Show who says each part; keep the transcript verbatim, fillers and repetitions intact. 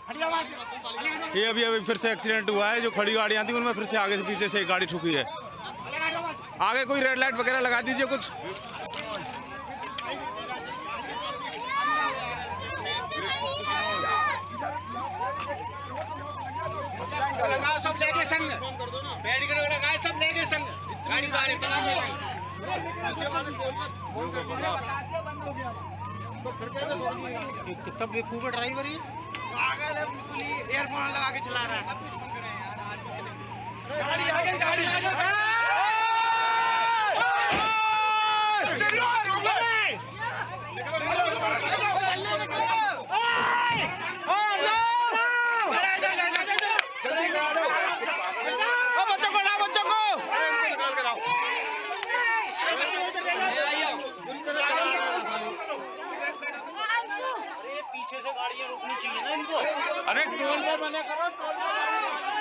Speaker 1: ये अभी अभी फिर से एक्सीडेंट हुआ है। जो खड़ी गाड़ियाँ थी उनमें फिर से आगे से पीछे से एक गाड़ी ठुकी है। आगे कोई रेड लाइट वगैरह लगा दीजिए कुछ।
Speaker 2: लगाओ सब लेके संग, बैरिकेड लगाए सब लेके संग, गाड़ी बाहर तमाम लगाई। कितना बेवकूफ ड्राइवर है, पागल है बिल्कुल ही, ईयरफोन लगा के चला रहा है। गाड़ी आगे गाड़ी आगे पीछे से गाड़ियां रोकनी चाहिए ना इनको। अरे टोल पे बने करो, टोल पे